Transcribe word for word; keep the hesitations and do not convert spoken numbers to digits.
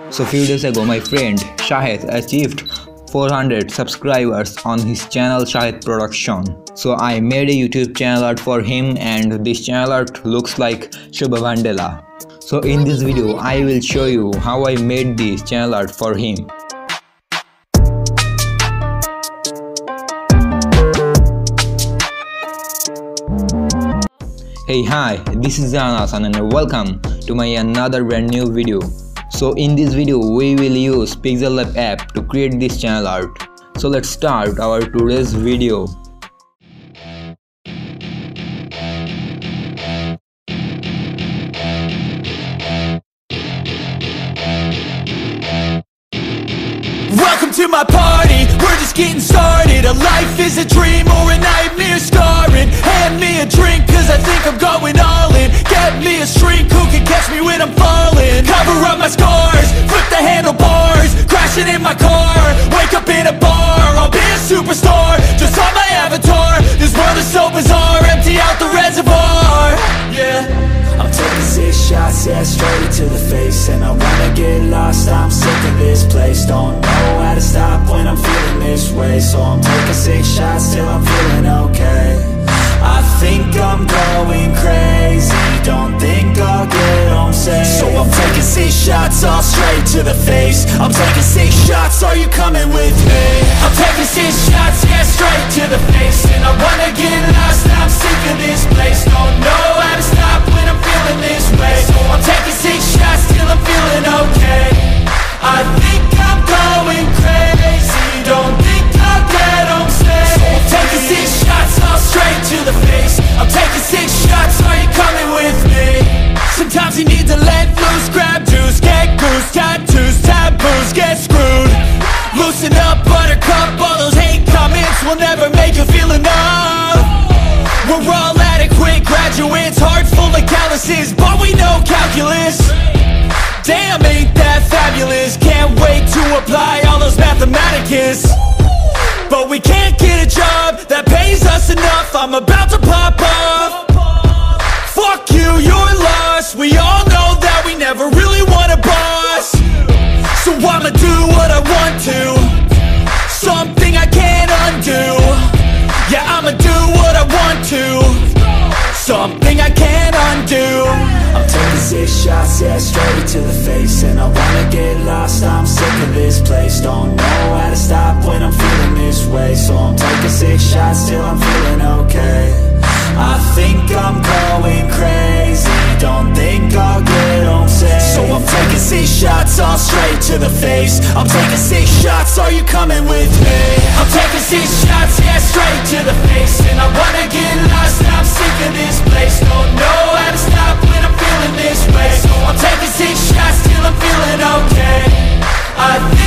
So few days ago my friend Shahid achieved four hundred subscribers on his channel Shahid Production. So I made a YouTube channel art for him, and this channel art looks like Shubha Vandela. So in this video I will show you how I made this channel art for him. Hey, hi, this is Zyan Ahsan and welcome to my another brand new video. So in this video we will use Pixellab app to create this channel art. So let's start our today's video. Welcome to my party, we're just getting started. A life is a dream or a nightmare scarring. Hand me a drink cause I think I'm going all in. Get me a shrink who can catch me when I'm falling. Cover up my scars, flip the handlebars, crashing in my car, wake up in a bar. I'll be a superstar, just on my avatar. This world is so bizarre, empty out the reservoir. Yeah, I'm taking six shots, yeah, straight to the face. And I wanna get lost, I'm sick of this place. Don't know how to stop when I'm feeling this way. So I'm taking six shots till I'm feeling okay. I think I'm going crazy, don't think I'll get home safe. So I'm taking six shots all straight to the face. I'm taking six shots, are you coming with me? I'm taking six shots, yeah, straight to the face. And I wanna get lost, I'm sick of this place. Don't know how to stop when I'm feeling this way. So I'm taking six shots till I'm feeling okay. I think I'm going crazy, don't think I'll get home safe. So I'm taking six shots all straight to the face. I'm taking six shots, are you coming with me? Sometimes you need to let loose, grab juice, get goose, tattoos, taboos, get screwed. Loosen up, buttercup, all those hate comments will never make you feel enough. We're all adequate graduates, heart full of calluses, but we know calculus. Damn, ain't that fabulous? Can't wait to apply all those mathematicus. But we can't get a job that pays us enough. I'm about to pop off. Fuck you, you're lost. We all know that we never really want a boss. So I'ma do what I want to, something I can't undo. Yeah, I'ma do what I want to, something I can't undo. I'm taking six shots, yeah, straight to the face. And I wanna get lost, I'm sick of this place. Don't know how to stop when I'm feeling this way. So I'm taking six shots till I'm feeling okay. I think I'm going crazy, don't think I'll get home safe. So I'm taking six shots all straight to the face. I'm taking six shots, are you coming with me? I'm taking six shots, yeah, straight to the face. And I wanna get lost, I'm sick of this place. Don't know how to stop when I'm feeling this way. So I'm taking six shots till I'm feeling okay. I